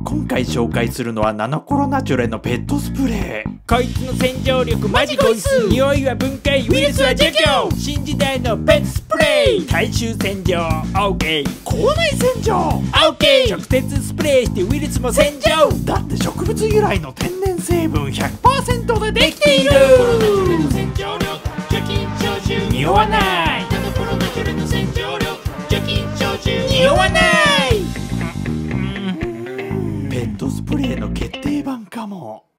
今回紹介するのはナノコロナチュレのペットスプレー。 こいつの洗浄力マジゴイス。匂いは分解、ウイルスは除去。新時代のペットスプレー。大衆洗浄 OK、 口内洗浄 OK、 直接スプレーしてウイルスも洗浄。 だって植物由来の天然成分 100% でできている。 ナノコロナチュレの洗浄力、除菌消臭、匂わない。ナノコロナチュレの洗浄力、除菌消臭、匂わない。 ペットスプレーの決定版かも。